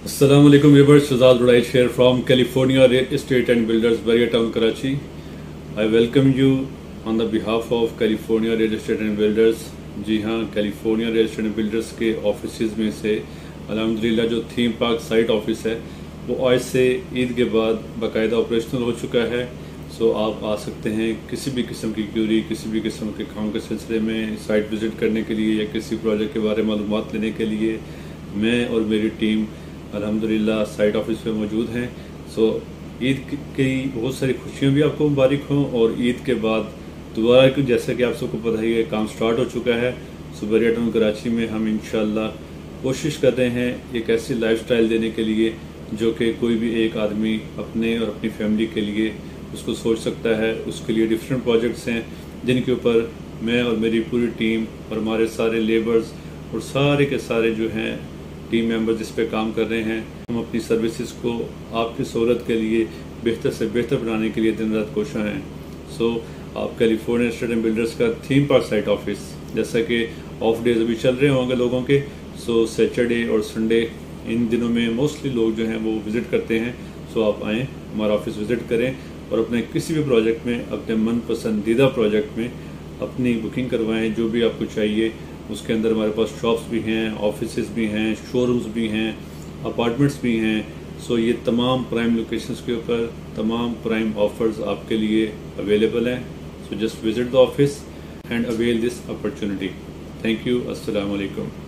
Assalamu alaikum viewers, Shahzad Rudaish here from California Real Estate and Builders, Baria Town, Karachi. I welcome you on the behalf of California Real Estate and Builders. जी हाँ, California real estate and builders के offices में से अल्हम्दुलिल्लाह जो theme park site office है वो आज से ईद के बाद बाकायदा ऑपरेशनल हो चुका है। सो आप आ सकते हैं किसी भी किस्म की क्यूरी, किसी भी किस्म के काम के सिलसिले में साइट विज़िट करने के लिए या किसी प्रोजेक्ट के बारे में मालूमात लेने के लिए मैं और मेरी टीम अल्हम्दुलिल्लाह साइट ऑफिस पे मौजूद हैं। सो ईद की बहुत सारी खुशियाँ भी आपको मुबारक हों और ईद के बाद दोबारा कि जैसा कि आप सबको पता ही है काम स्टार्ट हो चुका है। सो बरिया टाउन कराची में हम इंशाल्लाह कोशिश कर रहे हैं एक ऐसी लाइफस्टाइल देने के लिए जो कि कोई भी एक आदमी अपने और अपनी फैमिली के लिए उसको सोच सकता है। उसके लिए डिफरेंट प्रोजेक्ट्स हैं जिनके ऊपर मैं और मेरी पूरी टीम और हमारे सारे लेबर्स और सारे के सारे जो हैं टीम मेंबर्स इस पे काम कर रहे हैं। हम अपनी सर्विसेज को आपकी सहूलत के लिए बेहतर से बेहतर बनाने के लिए दिन रात कोशिश हैं। सो आप कैलिफोर्निया एस्टेट एंड बिल्डर्स का थीम पार्क साइट ऑफिस, जैसा कि ऑफ डेज अभी चल रहे होंगे लोगों के, सो सैटरडे और संडे इन दिनों में मोस्टली लोग जो हैं वो विज़िट करते हैं। सो आप आएँ, हमारा ऑफिस विज़िट करें और अपने किसी भी प्रोजेक्ट में, अपने मन पसंदीदा प्रोजेक्ट में अपनी बुकिंग करवाएं। जो भी आपको चाहिए उसके अंदर हमारे पास शॉप्स भी हैं, ऑफिसेज भी हैं, शोरूम्स भी हैं, अपार्टमेंट्स भी हैं। सो ये तमाम प्राइम लोकेशंस के ऊपर तमाम प्राइम ऑफर्स आपके लिए अवेलेबल हैं। So just visit the office and avail this opportunity. Thank you. अस्सलाम वालेकुम।